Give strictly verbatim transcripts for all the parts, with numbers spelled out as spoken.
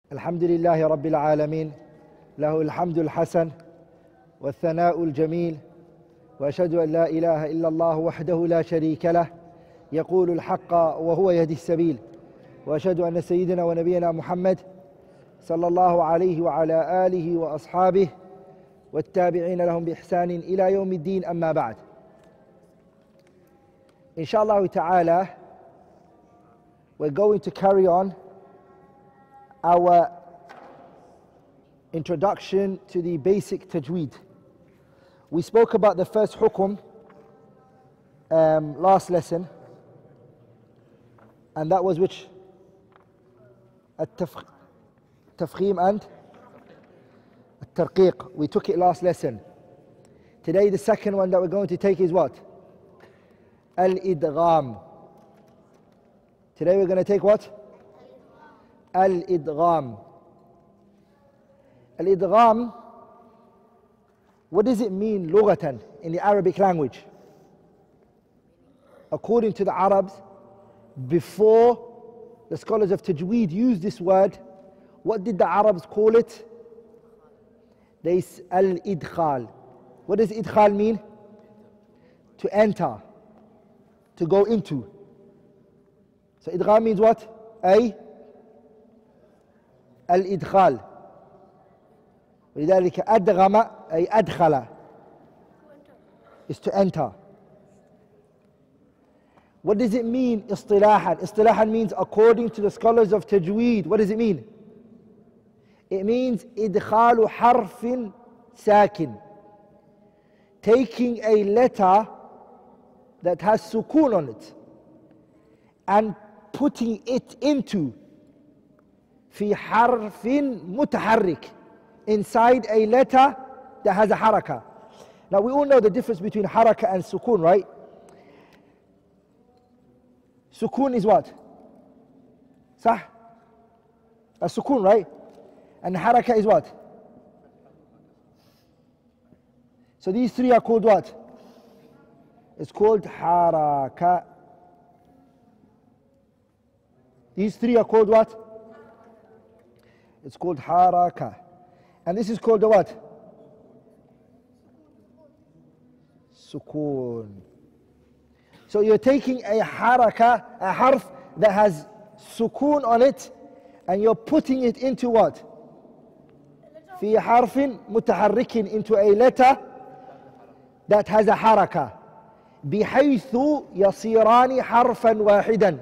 الحمد لله رب العالمين له الحمد الحسن والثناء الجميل وأشهد أن لا إله إلا الله وحده لا شريك له يقول الحق وهو يهدي السبيل وأشهد أن سيدنا ونبينا محمد صلى الله عليه وعلى آله وأصحابه والتابعين لهم بإحسان إلى يوم الدين أما بعد. Inshallah ta'ala, we're going to carry on our introduction to the basic tajweed. We spoke about the first hukum um, last lesson, and that was which? At-tafkhim and at-tarqiq. We took it last lesson. Today the second one that we're going to take is what? Al-idgham. Today we're going to take what? Al-idgham. Al-idgham, what does it mean lughatan in the Arabic language? According to the Arabs, before the scholars of tajweed used this word, what did the Arabs call it? They say al-idkhal. What does idkhal mean? To enter, to go into. So idgham means what? Ay al-idkhal. ولذلك أدغم أي أدخل is to enter. What does it mean اصطلاحا? اصطلاحا means according to the scholars of tajweed. What does it mean? It means إدخال حرف ساكن, taking a letter that has sukun on it and putting it into في حرف متحرك, inside a letter that has a haraka. Now we all know the difference between haraka and sukun, right? Sukun is what? Sah? A sukun, right? And haraka is what? So these three are called what? It's called haraka. These three are called what? It's called haraka. And this is called the what? Sukoon. So you're taking a haraka, a harf that has sukoon on it, and you're putting it into what? في حرف متحرك, into a letter that has a haraka. بحيث يصيران حرفا واحدا.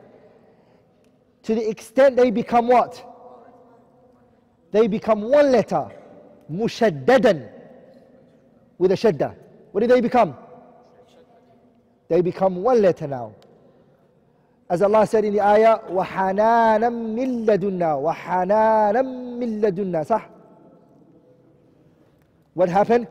To the extent they become what? They become one letter, mushaddadan, with a shadda. What do they become? They become one letter now. As Allah said in the ayah, وَحَنَانًا مِن لَدُنَّا وَحَنَانًا مِن لَدُنَّا. صح? What happened?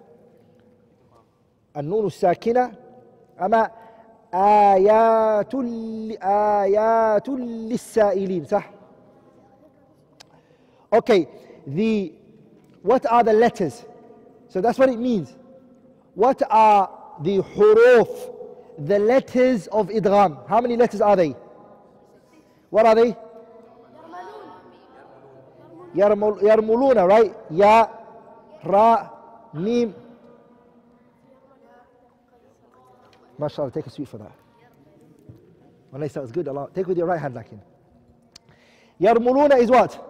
النون الساكنة أما آيات آيات للسائلين. صح? Okay, the, what are the letters? So that's what it means. What are the huruf, the letters of idgham? How many letters are they? What are they? Yarmul, yarmuluna, right? Ya, ra, mim. MashaAllah, take a sweet for that. When I say it's good, Allah, take with your right hand, lakin. Yarmuluna is what?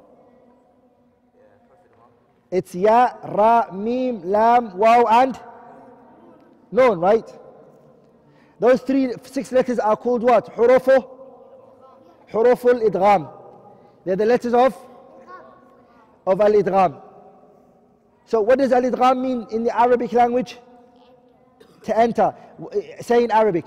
It's ya, ra, mim, lam, waw, and noon, right? Those three, six letters are called what? Hurufu? Huruful idgham. They're the letters of? Of al-idgham. So what does al-idgham mean in the Arabic language? To enter. Say in Arabic.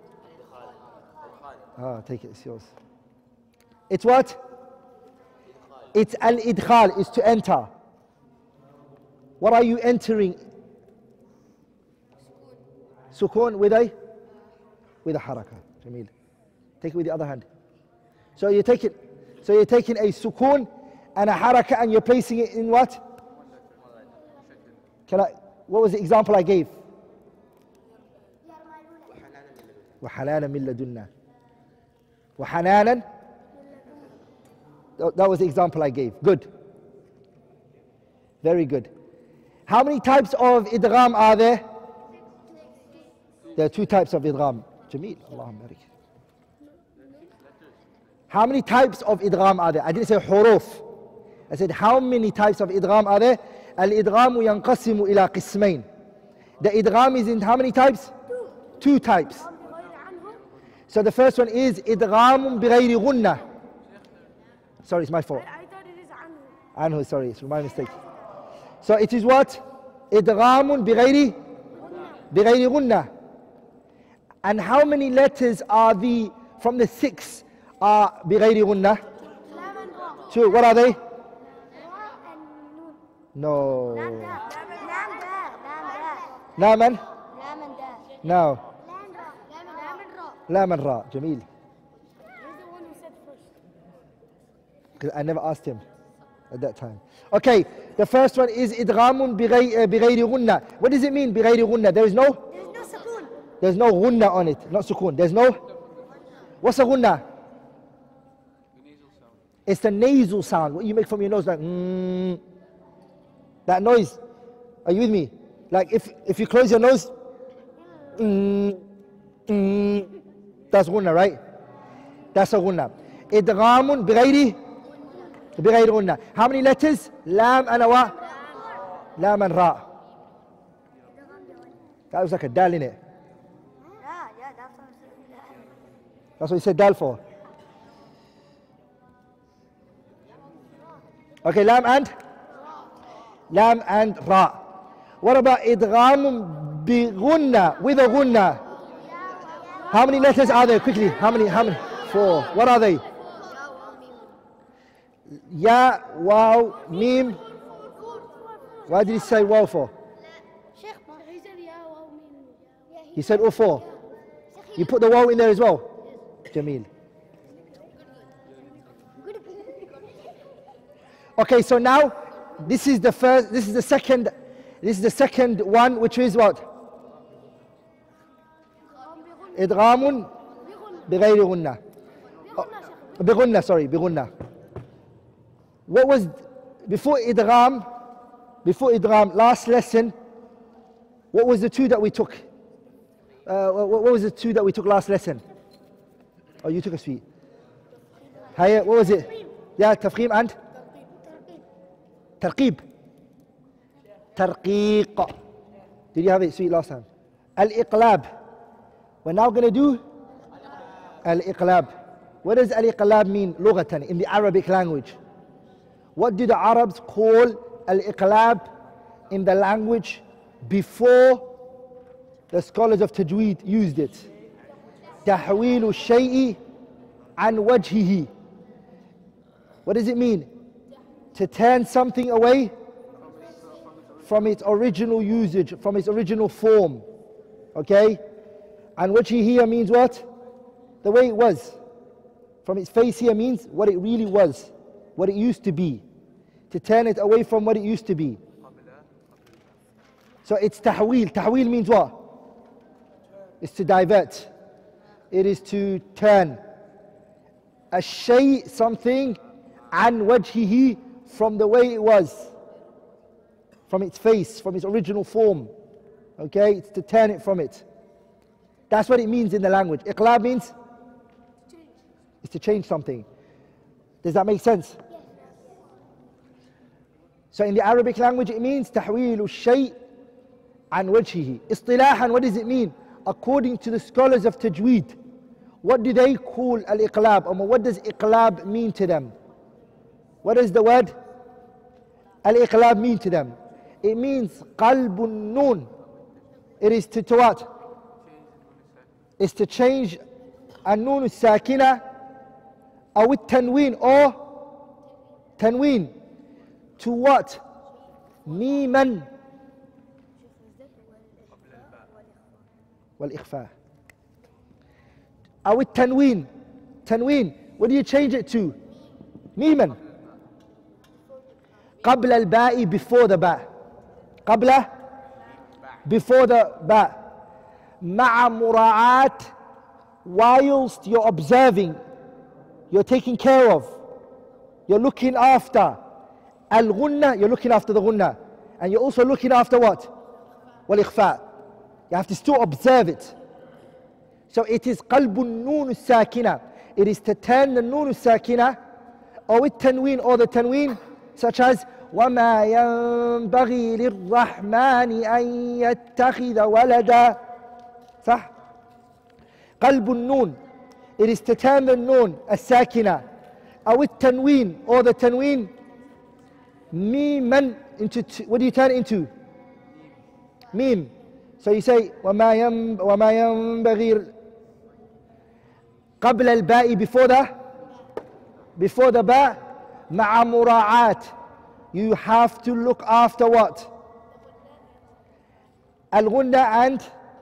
Ah, take it, it's yours. It's what? It's al-idkhal, is to enter. What are you entering? Sukoon with a? With a haraka. Jameel. Take it with the other hand. So you take it. So you're taking a sukoon and a haraka and you're placing it in what? Can I? What was the example I gave? وحنانا من لدنا. وحنانا That was the example I gave. Good. Very good. How many types of idgham are there? There are two types of idgham. Jameel. Allahumma barik. How many types of idgham are there? I didn't say huruf. I said how many types of idgham are there? Al-idghamu yanqasimu ila qismain. The idgham is in how many types? Two. Two types. So the first one is idghamun bighayri ghunnah. Sorry, it's my fault. I thought it is anhu. Anhu, sorry, it's my mistake. So it is what? Idghamun bighayri bighayri ghunnah. And how many letters are the, from the six are bighayri ghunnah? Two. What are they? No. Laman? No. Lam and Ra. Jameel. He's the one who said first. Because I never asked him at that time. Okay, the first one is idghamun bighayri ghunnah. What does it mean, bighayri ghunnah? There is no? There is no sukoon. There's no ghunnah on it, not sukoon. There's no? What's a ghunnah? It's the nasal sound. What you make from your nose, like mm, that noise. Are you with me? Like if, if you close your nose, mm, mm, that's ghunnah, right? That's a ghunnah. Idghamun bighayri bighayri ghunnah. How many letters? Lam and wa? Lam and Ra. That was like a dal in it. Yeah, yeah, that's what I'm saying. That's what you said dal for. Okay, lam and? Lam and Ra. What about idgham bi ghunnah, with a ghunnah? How many letters are there? Quickly, how many? How many? Four. What are they? Ya, waw, mim. Why did he say waw for? Sheikh, he said yeah, wow, mim. He said all four. You put the waw in there as well? Jameel. Okay, so now this is the first, this is the second, this is the second one, which is what? Idghamun bighayri ghunnah. Bighunnah, sorry, bighunnah. What was, before idgham, before idgham, last lesson, what was the two that we took? Uh, what, what was the two that we took last lesson? Oh, you took a sweet. Hayya, what was it? Yeah, tafkhim and? Tarqib. Tarqiq. Did you have it sweet last time? Al-iqlab. We're now going to do al-iqlab. What does al-iqlab mean lughatan in the Arabic language? What do the Arabs call al-iqlab in the language before the scholars of tajweed used it? تحويل الشيء عن وجهه. What does it mean? To turn something away from its original usage, from its original form. Okay? And wajhi here means what? The way it was. From its face here means what it really was, what it used to be. To turn it away from what it used to be. So it's tahweel. Tahweel means what? It's to divert. It is to turn. A shay, something, an wajhihi, from the way it was, from its face, from its original form. Okay, it's to turn it from it. That's what it means in the language. Iqlab means? It's to change something. Does that make sense? Yes. So in the Arabic language it means تحويل الشيء عن وجهه. Istilahan, what does it mean? According to the scholars of tajweed, what do they call al-iqlab? Or what does iqlab mean to them? What does the word al-iqlab mean to them? It means qalbun noon. It is to, to what? It's to change an-noon as-sakina aw at-tanween or tanween to what? Miman wal-ikhfa. Aw at-tanween. Tanween. What do you change it to? Miman. قبل الباء, before the ba. قبل, before the ba. مع مراعاة, whilst you're observing, you're taking care of. you're looking after. Al-ghunna, you're looking after the ghunna. And you're also looking after what? Wal-ikhfa. You have to still observe it. So it is qalbun noon sakina. It is to turn the noon sakina, or with tanween or the tanween, such as وَمَا يَنْبَغِي لِلرَّحْمَنِ أَنْ يَتَّخِذَ وَلَدًا. صح؟ قلب النون. It is to turn the noon الساكنة, or with tanween or the tanween, ميما into t- what do you turn it into? Meme. So you say وَمَا يَنْ- وَمَا يَنْبَغِي قبل الباء, before the before the ba, مع مراعاة. You have to look after what? Al-ghunna and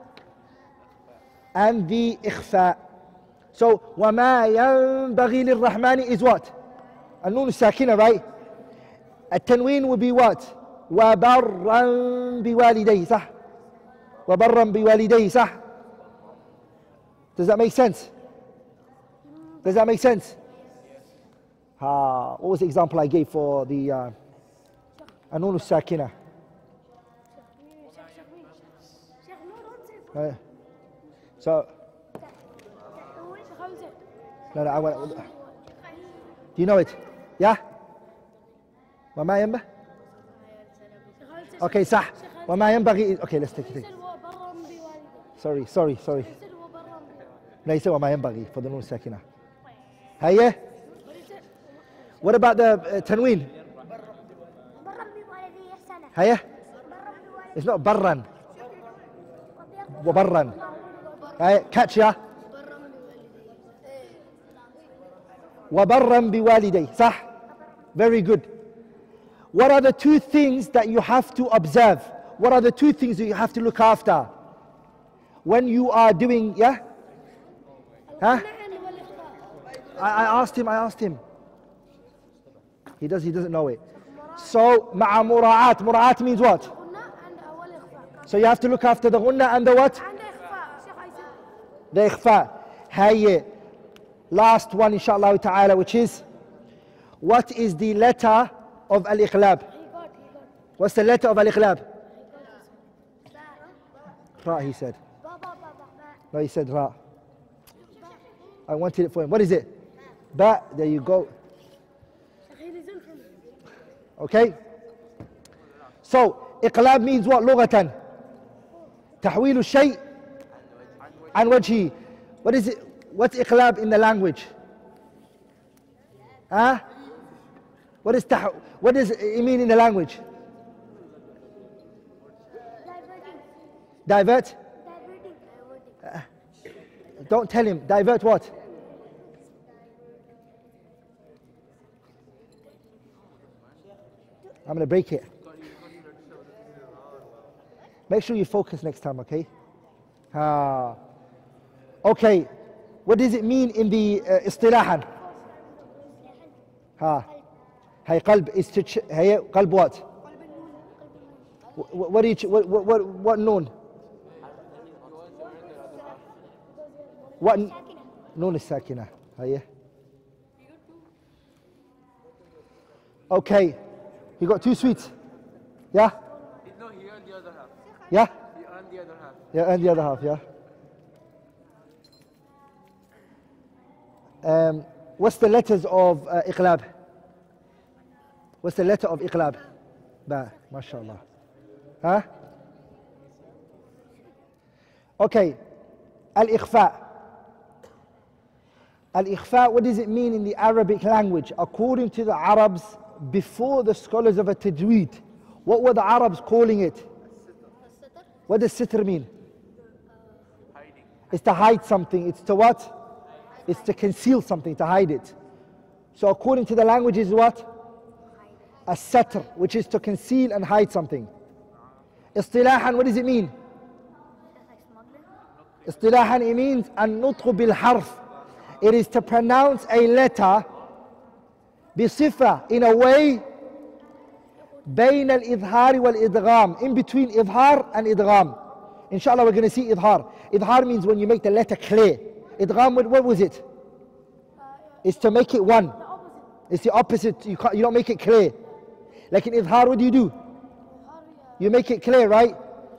and the ikhfa. So وَمَا يَنْبَغِي لِلرَّحْمَنِ is what? النون الساكنة, right? التنوين will be what? وَبَرًّا بِوَالِدَيْهِ, صح? وَبَرًّا بِوَالِدَيْهِ, صح? Does that make sense? Does that make sense? Uh, what was the example I gave for the uh, النون الساكنة? Uh, so, no, no, I want. Do you know it? Yeah? وما ينبغي. Okay, صح. وما ينبغي. Okay, let's take it. Sorry, sorry, sorry. No, you said وما ينبغي for the noon sakina. هيا. What about the uh, tanween? هيا. It's not برًا. وبرًا. هيا, catch ya. وبرًا بوالديه, صح? Very good. What are the two things that you have to observe? What are the two things that you have to look after when you are doing, yeah? Huh? I, I asked him, I asked him. He does, he doesn't know it. So, مع مراعاة. مراعاة means what? So you have to look after the ghunna and the what? The ikhfa. Hayya. Last one, inshallah ta'ala, which is, what is the letter of al-iqlab? What's the letter of al-iqlab? Ra, he said. No, he said ra. I wanted it for him. What is it? Ba, there you go. Okay? So, iqlab means what? Lughatan. Tahweel al-shay' an wajhi. What is it? What's iqlab in the language? Huh? What, is tah- what does it mean in the language? Divert? Uh, don't tell him. Divert what? I'm going to break it. Make sure you focus next time, okay? Ah. Okay. What does it mean in the uh, istilahan? Ha. Hay qalb is to ch- hay qalb what? What, what do you ch- what what what, what noon? What noon is sakina? Hay. Okay. You got two sweets. Yeah? No, he earned the other half. Yeah? He earned the other half. Yeah, and the other half, yeah. Um, what's the letters of uh, iqlab? What's the letter of iqlab? Ba, mashallah. Huh? Okay. Al-ikhfa. Al-ikhfa, what does it mean in the Arabic language? According to the Arabs, before the scholars of tajweed, what were the Arabs calling it? What does sitr mean? Hiding. It's to hide something. It's to what? It's to conceal something, to hide it. So according to the language is what? A satr, which is to conceal and hide something. Istilahan, what does it mean? Istilahan, it means an-nutqu bil-harf. It is to pronounce a letter بصفة, in a way بين الإظهار والإدغام, in between إظهار and إدغام. Inshallah we're going to see إظهار. إظهار means when you make the letter clear. إدغام, what, what was it? It's to make it one. It's the opposite. You, can't, you don't make it clear. Like in idhar, what do you do? You make it clear, right?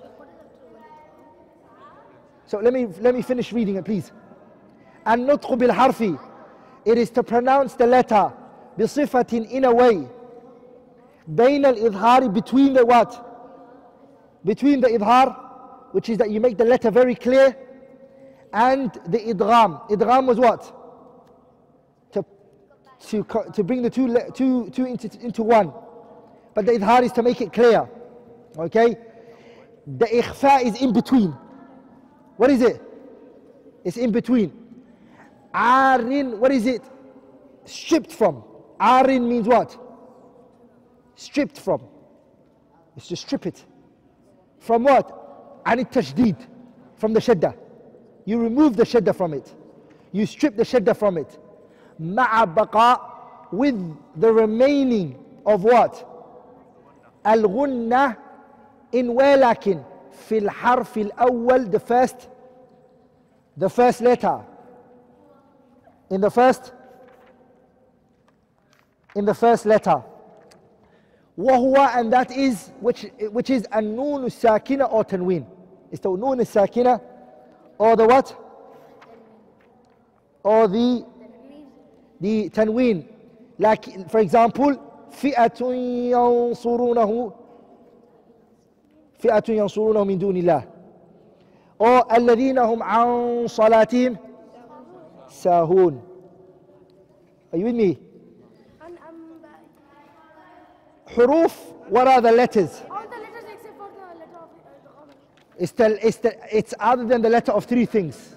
So let me, let me finish reading it, please. النطق بالحرف. It is to pronounce the letter بصفة in a way. بين الإظهار, between the what? Between the idhar, which is that you make the letter very clear, and the idgham. Idgham was what? To, to, to bring the two, two, two into, into one. But the idhar is to make it clear. Okay? The ikhfa is in between. What is it? It's in between. Arin, what is it? Stripped from. Arin means what? Stripped from. It's to strip it. From what? Anit tashdid. From the shadda. You remove the shadda from it. You strip the shadda from it. Ma'a baqa, with the remaining of what? Al-ghunna, in walakin, fil harf al-awwal, the first, the first letter. In the first, in the first letter. وهو, and that is, which, which is an-noon al-sakina or tanween. It's the noon al-sakina or the what? Or the, the tanween. Like, for example, فئة ينصرونه فئة ينصرونه من دون الله. Or الذين هم عن صلاتهم ساهون. Are you with me? Huruf, what are the letters? All the letters except for the letter of uh, the It's, the, it's, the, it's other than the letter of three things.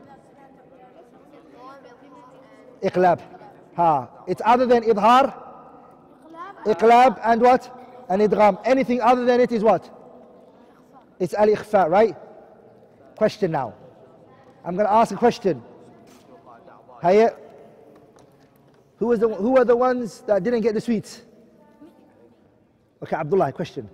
Iqlab. Ha. It's other than idhar, iqlab, and what? And idgham. Anything other than it is what? It's al-ikhfa, right? Question now. I'm going to ask a question. Hayya. Who, was the, who are the ones that didn't get the sweets? Okay, Abdullah, question.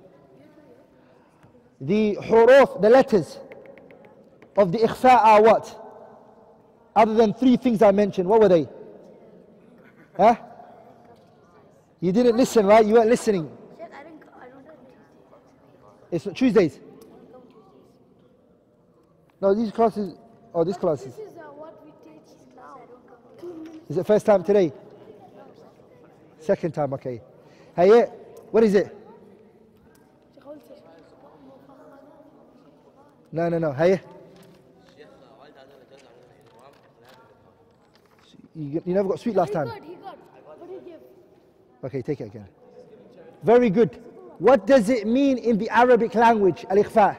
The huruf, the letters of the ikhfa are what? Other than three things I mentioned, what were they? Huh? You didn't listen, right? You weren't listening. It's Tuesdays. No, these classes, oh, this class is. This is uh, what we teach now. Is it first time today? Second time, okay. Hey, what is it? No, no, no. Hey. You, you never got sweet last time. He got, he got. What did he give? Okay, take it again. Very good. What does it mean in the Arabic language, al-ikhfa?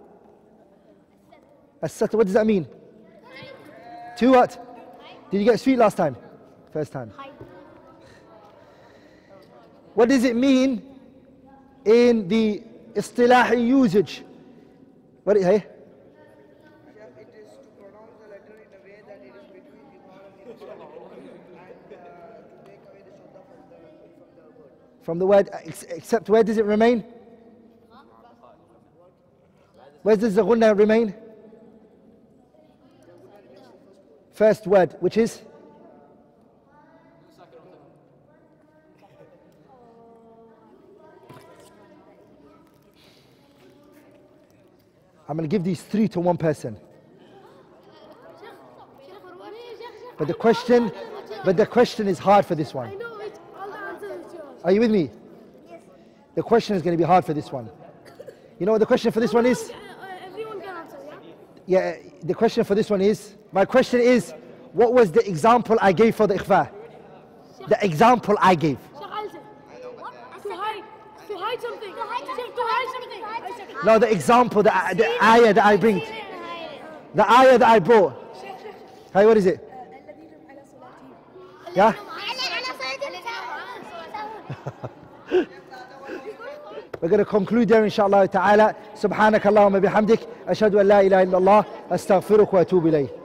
As-satr, what does that mean? To what? Did you get sweet last time? First time. What does it mean in the istilahi usage? What is it? It is to pronounce the letter in a way that it is between idhar and ikhfa, and uh, to take away the shadda from the, from the word. From the word, ex except where does it remain? Where does the ghunna remain? First word, which is? I'm going to give these three to one person. But the question, but the question is hard for this one. I know it. All the answers is yours. Are you with me? Yes. The question is going to be hard for this one. You know what the question for this one is? Uh, uh, everyone can answer, yeah? Yeah, the question for this one is, my question is, what was the example I gave for the ikhfa? The example I gave. Sheikh, I'll say. To hide. To hide something. To hide something. To hide something. I said. No, the example, the, the ayah that I bring. The ayah that I brought. Hey, what is it? Yeah? We're going to conclude there, inshallah ta'ala. Subhanakallahumma bihamdik. Ashhadu an la ilaha illallah. Astaghfiruka wa atubu ilayh.